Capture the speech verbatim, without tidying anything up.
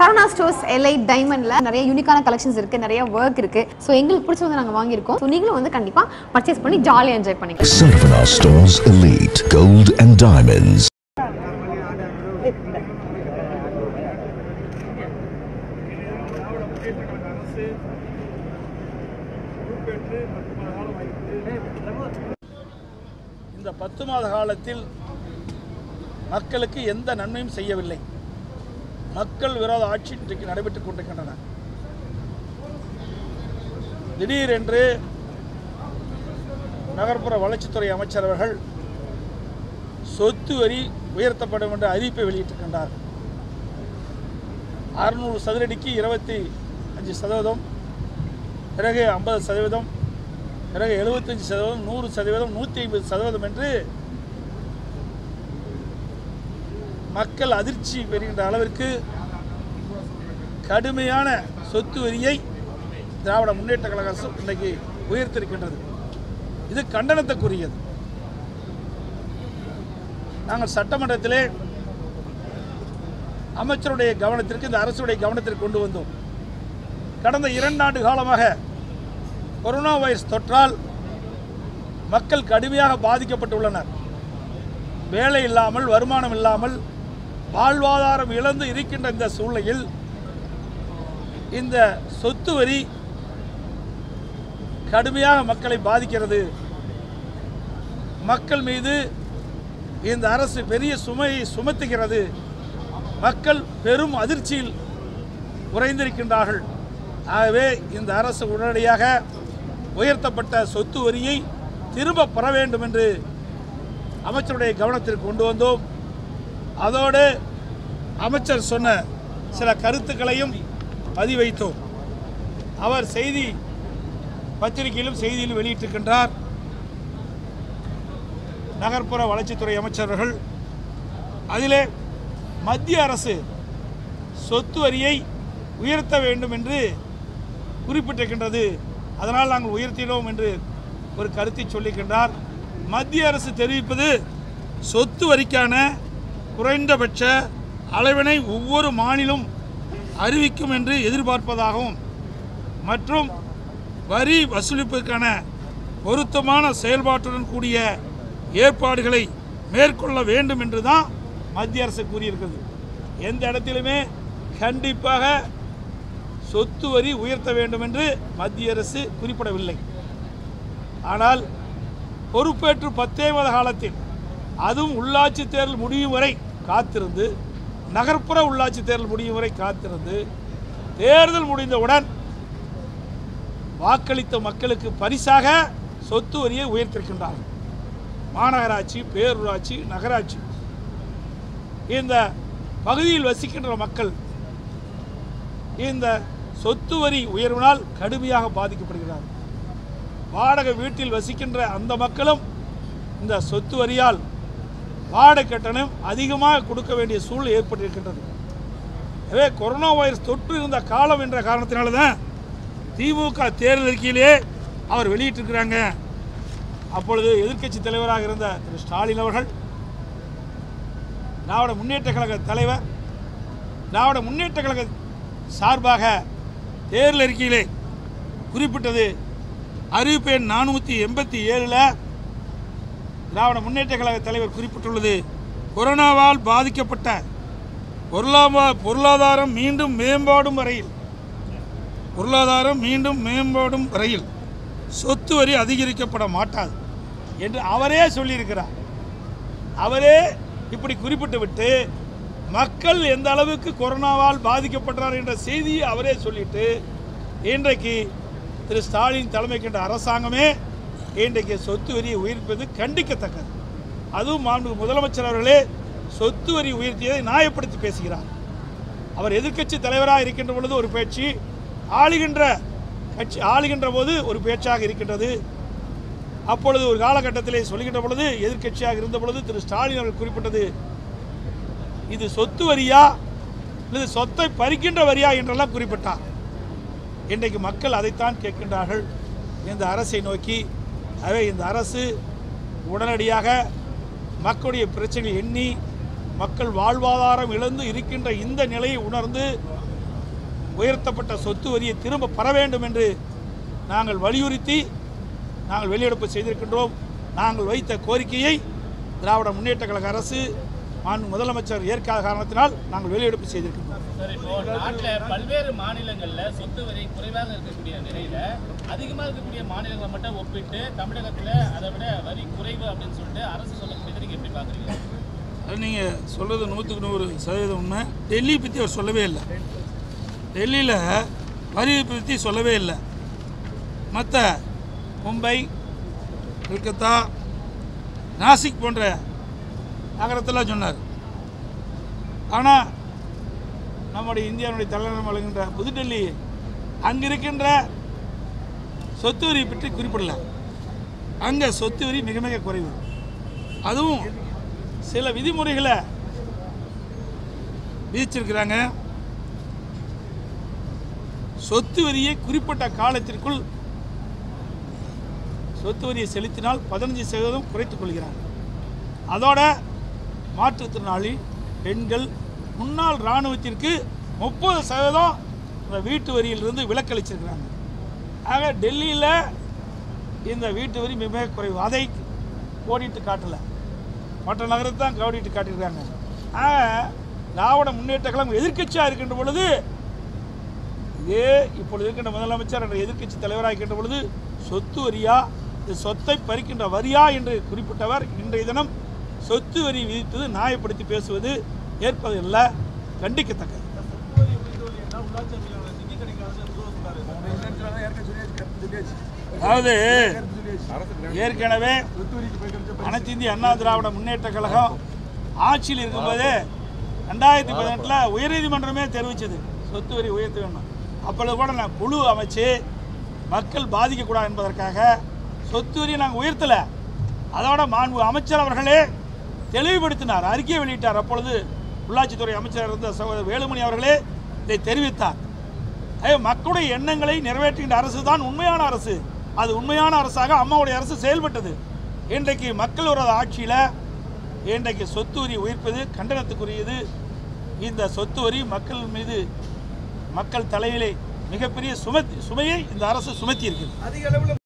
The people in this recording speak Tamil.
சரவணா ஸ்டோர்ஸ் எலைட் டைமண்ட்ல நிறைய யூனிக்கான கலெக்ஷன்ஸ் இருக்கு, நிறைய வர்க் இருக்கு. சோ எங்களுக்கு பிடிச்ச வந்து நாங்க வாங்கி இருக்கோம். சோ நீங்களும் வந்து கண்டிப்பா பர்ச்சேஸ் பண்ணி ஜாலியா என்ஜாய் பண்ணிக்கலாம். Sarvana Stores Elite Gold and Diamonds. இந்த பத்து மாத காலத்தில் மக்களுக்கு எந்த நன்மையும் செய்யவில்லை. மக்கள் விரோத ஆட்சி இன்றைக்கு நடைபெற்றுக் கொண்டிருக்கின்றன. திடீரென்று நகர்ப்புற வளர்ச்சித்துறை அமைச்சர் அவர்கள் சொத்து வரி உயர்த்தப்படும் என்ற அறிவிப்பை வெளியிட்டிருக்கின்றார். அறுநூறு சதுரடிக்கு இருபத்தி அஞ்சு சதவீதம், பிறகு ஐம்பது சதவீதம், பிறகு எழுபத்தஞ்சு சதவீதம், நூறு சதவீதம், நூற்றி ஐம்பது சதவீதம் என்று மக்கள் அதிர்ச்சி பெறுகின்ற அளவிற்கு கடுமையான சொத்து வரியை திராவிட முன்னேற்ற கழக அரசு இன்றைக்கு உயர்த்திருக்கின்றது. இது கண்டனத்துக்குரியது. நாங்கள் சட்டமன்றத்திலே அமைச்சருடைய கவனத்திற்கு, இந்த அரசுடைய கவனத்திற்கு கொண்டு வந்தோம். கடந்த இரண்டாண்டு காலமாக கொரோனா வைரஸ் தொற்றால் மக்கள் கடுமையாக பாதிக்கப்பட்டுள்ளனர். வேலை இல்லாமல், வருமானம் இல்லாமல், வாழ்வாதாரம் இழந்து இருக்கின்ற இந்த சூழ்நிலையில் இந்த சொத்து வரி கடுமையாக மக்களை பாதிக்கிறது. மக்கள் மீது இந்த அரசு பெரிய சுமையை சுமத்துகிறது. மக்கள் பெரும் அதிர்ச்சியில் உறைந்திருக்கின்றார்கள். ஆகவே இந்த அரசு உடனடியாக உயர்த்தப்பட்ட சொத்து வரியை திரும்ப பெற வேண்டும் என்று அமைச்சருடைய கவனத்திற்கு கொண்டு வந்தோம். அதோடு அமைச்சர் சொன்ன சில கருத்துக்களையும் பதிவைத்தோம். அவர் செய்தி பத்திரிகையிலும் செய்தியிலும் வெளியிட்டிருக்கின்றார். நகர்ப்புற வளர்ச்சித்துறை அமைச்சர்கள் அதிலே மத்திய அரசு சொத்து வரியை உயர்த்த வேண்டும் என்று குறிப்பிட்டிருக்கின்றது. அதனால் நாங்கள் உயர்த்தினோம் என்று ஒரு கருத்தை சொல்லியிருக்கின்றார். மத்திய அரசு தெரிவிப்பது சொத்து வரிக்கான குறைந்தபட்ச அளவினை ஒவ்வொரு மாநிலம் அறிவிக்கும் என்று எதிர்பார்ப்பதாகவும் மற்றும் வரி வசூலிப்பதற்கான பொருத்தமான செயல்பாட்டுடன் கூடிய ஏற்பாடுகளை மேற்கொள்ள வேண்டும் என்று தான் மத்திய அரசு கூறியிருக்கிறது. எந்த இடத்திலுமே கண்டிப்பாக சொத்து வரி உயர்த்த வேண்டும் என்று மத்திய அரசு குறிப்பிடவில்லை. ஆனால் பொறுப்பேற்று பத்தே மாத காலத்தில், அதுவும் உள்ளாட்சி தேர்தல் முடியும் வரை காத்திருந்து, நகர்ப்புற உள்ளாட்சி தேர்தல் முடியும் வரை காத்திருந்து, தேர்தல் முடிந்தவுடன் வாக்களித்த மக்களுக்கு பரிசாக சொத்து வரியை உயர்த்திருக்கின்றார்கள். மாநகராட்சி, பேரூராட்சி, நகராட்சி இந்த பகுதியில் வசிக்கின்ற மக்கள் இந்த சொத்து வரி உயர்வினால் கடுமையாக பாதிக்கப்படுகிறார்கள். வாடகை வீட்டில் வசிக்கின்ற அந்த மக்களும் இந்த சொத்து வரியால் வாடகை கட்டணம் அதிகமாக கொடுக்க வேண்டிய சூழ்நிலை ஏற்பட்டிருக்கின்றது. எனவே கொரோனா வைரஸ் தொற்று இருந்த காலம் என்ற காரணத்தினால தான் திமுக தேர்தல் அறிக்கையிலே அவர் வெளியிட்டிருக்கிறாங்க. அப்பொழுது எதிர்க்கட்சி தலைவராக இருந்த திரு ஸ்டாலின் அவர்கள், திராவிட முன்னேற்ற கழக தலைவர், திராவிட முன்னேற்ற கழக சார்பாக தேர்தல் அறிக்கையிலே குறிப்பிட்டது அறிவிப்பு எண் நானூற்றி எண்பத்தி ஏழில் திராவிட முன்னேற்ற கழக தலைவர் குறிப்பிட்டுள்ளது, கொரோனாவால் பாதிக்கப்பட்ட பொருளாதார பொருளாதாரம் மீண்டும் மேம்பாடும் வரையில் பொருளாதாரம் மீண்டும் மேம்பாடும் வரையில் சொத்து வரி அதிகரிக்கப்பட மாட்டாது என்று அவரே சொல்லியிருக்கிறார். அவரே இப்படி குறிப்பிட்டு விட்டு மக்கள் எந்த அளவுக்கு கொரோனாவால் பாதிக்கப்பட்டார் என்ற செய்தியை அவரே சொல்லிட்டு இன்றைக்கு திரு ஸ்டாலின் தலைமை கொண்ட அரசாங்கமே இன்றைக்கு சொத்து வரியை உயர்ப்பது கண்டிக்கத்தக்கது. அதுவும் மாண்பு முதலமைச்சர் அவர்களே சொத்து வரி உயர்த்தியதை நியாயப்படுத்தி பேசுகிறார். அவர் எதிர்க்கட்சி தலைவராக இருக்கின்ற பொழுது ஒரு பேச்சு, ஆளுகின்ற கட்சி ஆளுகின்ற போது ஒரு பேச்சாக இருக்கின்றது. அப்பொழுது ஒரு காலகட்டத்திலே சொல்கின்ற பொழுது, எதிர்க்கட்சியாக இருந்த பொழுது திரு ஸ்டாலின் அவர்கள் குறிப்பிட்டது, இது சொத்து வரியா அல்லது சொத்தை பறிக்கின்ற வரியா என்றெல்லாம் குறிப்பிட்டார். இன்றைக்கு மக்கள் அதைத்தான் கேட்கின்றார்கள் இந்த அரசை நோக்கி. ஆகவே இந்த அரசு உடனடியாக மக்களுடைய பிரச்சனையை எண்ணி, மக்கள் வாழ்வாதாரம் இழந்து இருக்கின்ற இந்த நிலையை உணர்ந்து உயர்த்தப்பட்ட சொத்து வரியை திரும்ப பெற வேண்டும் என்று நாங்கள் வலியுறுத்தி நாங்கள் வெளியெடுப்பு செய்திருக்கின்றோம். நாங்கள் வைத்த கோரிக்கையை திராவிட முன்னேற்ற கழக அரசு மாண்பு முதலமைச்சர் ஏற்காத காரணத்தினால் நாங்கள் வெளியெடுப்பு செய்திருக்கின்றோம். நாட்டில் பல்வேறு மாநிலங்களில் சொத்து வரி குறைவாக இருக்கக்கூடிய நிலையில் அதிகமாக இருக்கக்கூடிய மாநிலங்களை மட்டும் ஒப்பிட்டு தமிழகத்தில் அதை விட வரி குறைவு அப்படின்னு சொல்லிட்டு அரசு சொல்லக்கூடியதை நீங்கள் எப்படி பார்க்குறீங்க? அது நீங்கள் சொல்கிறது நூற்றுக்கு நூறு சதவீதம் உண்மை. டெல்லி பற்றி அவர் சொல்லவே இல்லை. டெல்லியில் வரி பற்றி சொல்லவே இல்லை. மற்ற மும்பை, கல்கத்தா, நாசிக் போன்ற நகரத்தெல்லாம் சொன்னார். ஆனால் நம்முடைய இந்தியாவுடைய தலைநகரம் வழங்குகின்ற புதுடெல்லி அங்கே இருக்கின்ற சொத்து வரி பற்றி குறிப்பிடல. அங்கே சொத்து வரி மிக மிக குறைவு. அதுவும் சில விதிமுறைகளை விதிச்சிருக்கிறாங்க. சொத்து வரியை குறிப்பிட்ட காலத்திற்குள் சொத்து வரியை செலுத்தினால் பதினஞ்சு சதவீதம் குறைத்துக் கொள்கிறாங்க. அதோட மாற்றுத்திறனாளி பெண்கள், முன்னாள் இராணுவத்திற்கு முப்பது சதவீதம் இந்த வீட்டு வரியிலிருந்து விலக்களிச்சிருக்கிறாங்க. ஆக டெல்லியில் இந்த வீட்டு வரி மிக மிக குறைவு. அதை கோடிட்டு காட்டலை, மற்ற நகரத்தை தான் கோடிட்டு காட்டியிருக்காங்க. ஆக திராவிட முன்னேற்ற கழகம் எதிர்க்கட்சியாக இருக்கின்ற பொழுது, இதே இப்பொழுது இருக்கின்ற முதலமைச்சர் என்ற எதிர்க்கட்சி தலைவராக இருக்கின்ற பொழுது சொத்து வரியா, இது சொத்தை பறிக்கின்ற வரியா என்று குறிப்பிட்டவர் இன்றைய தினம் சொத்து வரி விதித்தது நியாயப்படுத்தி பேசுவது ஏற்பதில்லை, கண்டிக்கத்தக்கது. அதாவது ஏற்கனவே அனைத்து இந்திய அண்ணா திராவிட முன்னேற்ற கழகம் ஆட்சியில் இருக்கும்போது ரெண்டாயிரத்தி பதினெட்டில் உயர்நீதிமன்றமே தெரிவித்தது சொத்து வரி உயர்த்த வேண்டும். அப்பொழுது கூட நான் குழு அமைச்சு மக்கள் பாதிக்கக்கூடாது என்பதற்காக சொத்து வரியை நாங்கள் உயர்த்தலை. அதோட மாண்பு அமைச்சர் அவர்களே தெளிவுபடுத்தினார், அறிக்கை வெளியிட்டார். அப்பொழுது உள்ளாட்சித்துறை அமைச்சர் இருந்த சகோதரர் வேலுமணி அவர்களே இதை தெரிவித்தார். மக்களுடைய எண்ணங்களை நிறைவேற்றுகின்ற அரசு தான் உண்மையான அரசு. அது உண்மையான அரசாக அம்மாவுடைய அரசு செயல்பட்டது. இன்றைக்கு மக்கள் விரோத ஆட்சியில் இன்றைக்கு சொத்து வரி உயர்ப்பது கண்டனத்துக்குரியது. இந்த சொத்து வரி மக்கள் மீது, மக்கள் தலையிலே மிகப்பெரிய சுமத்தி சுமையை இந்த அரசு சுமத்தி இருக்கிறது.